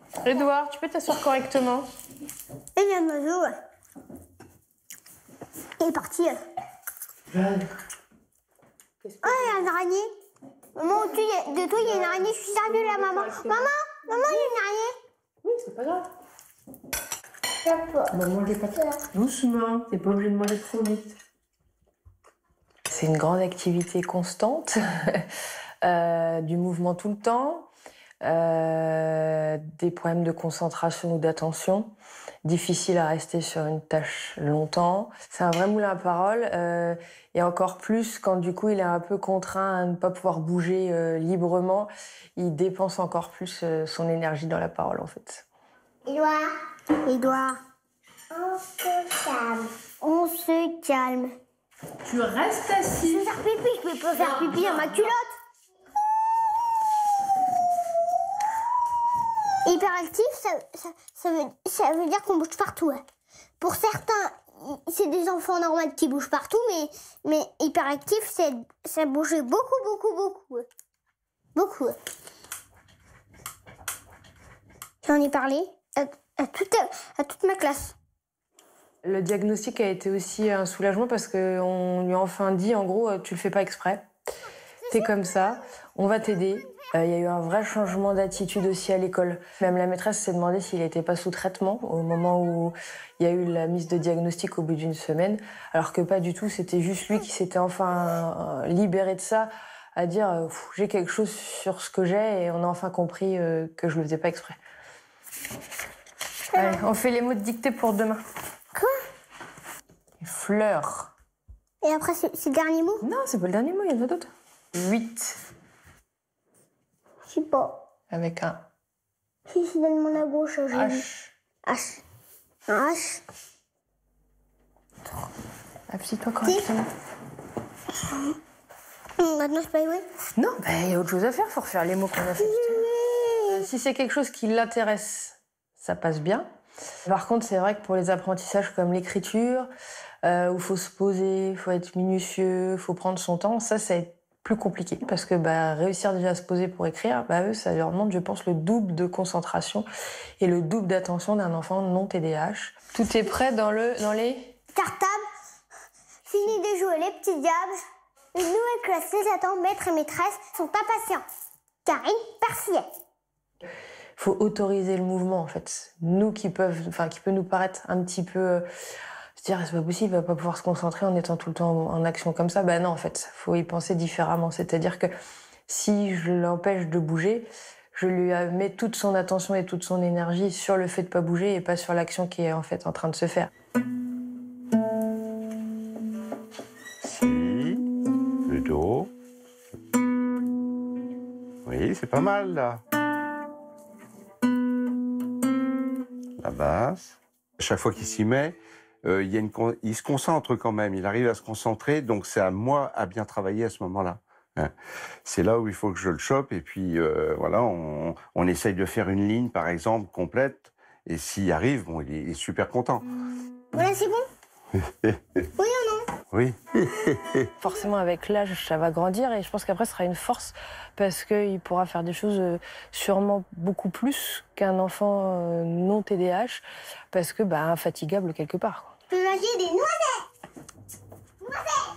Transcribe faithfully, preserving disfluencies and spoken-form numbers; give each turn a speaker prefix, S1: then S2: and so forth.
S1: Edouard, tu peux t'asseoir correctement?
S2: Et il y a un oiseau. Ouais. Il est parti. Ouais.
S1: Ouais.
S2: Oh, il y a une araignée. Maman, au-dessus de toi, il y a une araignée. Je suis sérieux là, maman. Maman, maman, il y a une araignée.
S1: Oui, c'est pas grave. Bah, mangez pas trop. Doucement, t'es pas obligé de manger trop vite. C'est une grande activité constante, euh, du mouvement tout le temps, euh, des problèmes de concentration ou d'attention, difficile à rester sur une tâche longtemps. C'est un vrai moulin à parole, euh, et encore plus quand du coup il est un peu contraint à ne pas pouvoir bouger euh, librement, il dépense encore plus euh, son énergie dans la parole en fait.
S2: Edouard. Edouard. On se calme. On se calme.
S1: Tu restes assis.
S2: Je peux faire pipi, je peux pas faire pipi dans ma culotte. Hyperactif, ça, ça, ça, veut, ça veut dire qu'on bouge partout. Hein. Pour certains, c'est des enfants normaux qui bougent partout, mais, mais hyperactif, c'est ça bouge beaucoup, beaucoup, beaucoup. Beaucoup. J'en ai parlé à, à, toute, à toute ma classe.
S1: Le diagnostic a été aussi un soulagement parce qu'on lui a enfin dit, en gros, tu le fais pas exprès. T'es comme ça, on va t'aider. Il y a eu un vrai changement d'attitude aussi à l'école. Même la maîtresse s'est demandé s'il n'était pas sous traitement au moment où il y a eu la mise de diagnostic au bout d'une semaine. Alors que pas du tout, c'était juste lui qui s'était enfin libéré de ça, à dire « j'ai quelque chose sur ce que j'ai » et on a enfin compris que je le faisais pas exprès. Allez, on fait les mots de dictée pour demain.
S2: Quoi?
S1: Fleurs.
S2: Et après, c'est le dernier mot?
S1: Non, c'est pas le dernier mot, il y en a d'autres. Huit.
S2: Je sais pas.
S1: Avec un
S2: Si, c'est dans mon à gauche, j'ai
S1: H.
S2: vu. H. Un H.
S1: Appuie-toi correctement.
S2: Maintenant, je peux y jouer?
S1: Non, il bah, y a autre chose à faire, il faut refaire les mots qu'on a fait. Euh, si c'est quelque chose qui l'intéresse, ça passe bien. Par contre, c'est vrai que pour les apprentissages comme l'écriture, euh, où il faut se poser, il faut être minutieux, il faut prendre son temps, ça, ça va être plus compliqué. Parce que bah, réussir déjà à se poser pour écrire, bah, eux, ça leur demande, je pense, le double de concentration et le double d'attention d'un enfant non T D A H. Tout est prêt dans, le, dans les...
S2: Cartable. Fini de jouer les petits diables. Une nouvelle classe les attend. Maître et maîtresse sont impatients. Karine Percier.
S1: Il faut autoriser le mouvement, en fait. Nous qui peuvent, enfin, qui peut nous paraître un petit peu... Euh, se dire, c'est pas possible, il va pas pouvoir se concentrer en étant tout le temps en, en action comme ça. Ben non, en fait, faut y penser différemment. C'est-à-dire que si je l'empêche de bouger, je lui mets toute son attention et toute son énergie sur le fait de pas bouger et pas sur l'action qui est en fait en train de se faire.
S3: Si, le dos. Oui, c'est pas mal, là. La basse. Chaque fois qu'il s'y met, euh, il, y a une con... il se concentre quand même. Il arrive à se concentrer, donc c'est à moi à bien travailler à ce moment-là. Hein. C'est là où il faut que je le chope, et puis euh, voilà, on, on essaye de faire une ligne, par exemple, complète, et s'il arrive, bon, il est, il est super content.
S2: Voilà, c'est bon? Oui ou non?
S3: Oui.
S1: Forcément, avec l'âge, ça va grandir et je pense qu'après, ce sera une force parce qu'il pourra faire des choses euh, sûrement beaucoup plus qu'un enfant euh, non T D A H parce que, bah, infatigable quelque part.
S2: Je peux manger des noisettes. Noisettes.